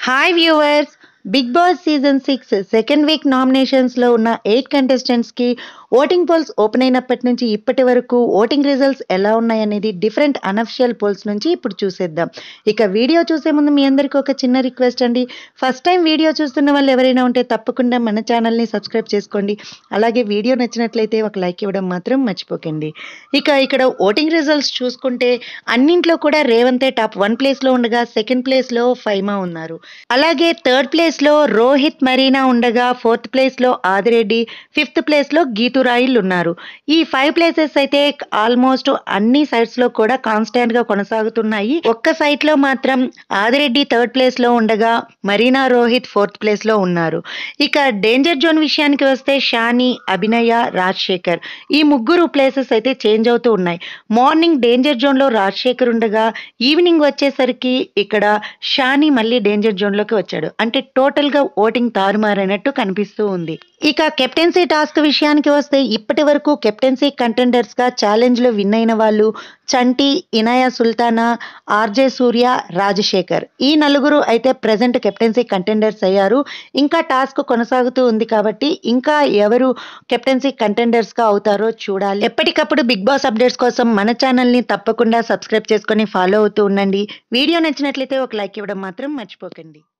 Hi viewers, Bigg Boss season 6 second week నామినేషన్స్లో ఉన్న 8 కంటెస్టెంట్స్కి voting poles open అయినప్పటి నుంచి ఇప్పటి వరకు ఓటింగ్ రిజల్ట్స్ ఎలా ఉన్నాయనేది డిఫరెంట్ అనఫిషియల్ పోల్స్ నుంచి ఇప్పుడు చూసేద్దాం. ఇక వీడియో చూసే ముందు మీ అందరికీ ఒక చిన్న రిక్వెస్ట్ అండి. ఫస్ట్ టైం వీడియో చూస్తున్న వాళ్ళు ఎవరైనా ఉంటే తప్పకుండా మన ఛానల్ని సబ్స్క్రైబ్ చేసుకోండి. అలాగే వీడియో నచ్చినట్లయితే ఒక లైక్ ఇవ్వడం మాత్రం మర్చిపోకండి. ఇక ఇక్కడ ఓటింగ్ రిజల్ట్స్ చూసుకుంటే అన్నింట్లో కూడా రేవంతే టాప్ 1 ప్లేస్లో ఉండగా సెకండ్ ప్లేస్లో ఫైమా ఉన్నారు. అలాగే థర్డ్ ప్లేస్లో రోహిత్ మరీనా ఉండగా ఫోర్త్ ప్లేస్లో ఆదిరెడ్డి, ఫిఫ్త్ ప్లేస్లో గీతురాయిల్ ఉన్నారు. ఈ 5 ప్లేసెస్ అయితే ఆల్మోస్ట్ అన్ని సైట్స్లో కూడా కాన్స్టాంట్గా కొనసాగుతున్నాయి. ఒక్క సైట్లో మాత్రం ఆదిరెడ్డి థర్డ్ ప్లేస్లో ఉండగా మరీనా, రోహిత్ ఫోర్త్ ప్లేస్లో ఉన్నారు. ఇక డేంజర్ జోన్ విషయానికి వస్తే షాని, అభినయ, రాజశేఖర్ ఈ ముగ్గురు ప్లేసెస్ అయితే చేంజ్ అవుతూ ఉన్నాయి. మార్నింగ్ డేంజర్ జోన్లో రాజశేఖర్ ఉండగా ఈవినింగ్ వచ్చేసరికి ఇక్కడ షాని మళ్ళీ డేంజర్ జోన్లోకి వచ్చాడు. అంటే టోటల్గా ఓటింగ్ తారుమారైనట్టు కనిపిస్తూ ఉంది. ఇక కెప్టెన్సీ టాస్క్ విషయానికి వస్తే ఇప్పటి వరకు కెప్టెన్సీ కంటెండర్స్గా ఛాలెంజ్లో విన్ అయిన వాళ్ళు చంటి, ఇనాయా సుల్తానా, ఆర్జే సూర్య, రాజశేఖర్ ఈ నలుగురు అయితే ప్రెజెంట్ కెప్టెన్సీ కంటెండర్స్ అయ్యారు. ఇంకా టాస్క్ కొనసాగుతూ ఉంది కాబట్టి ఇంకా ఎవరు కెప్టెన్సీ కంటెండర్స్గా అవుతారో చూడాలి. ఎప్పటికప్పుడు బిగ్ బాస్ అప్డేట్స్ కోసం మన ఛానల్ని తప్పకుండా సబ్స్క్రైబ్ చేసుకొని ఫాలో అవుతూ ఉండండి. వీడియో నచ్చినట్లయితే ఒక లైక్ ఇవ్వడం మాత్రం మర్చిపోకండి.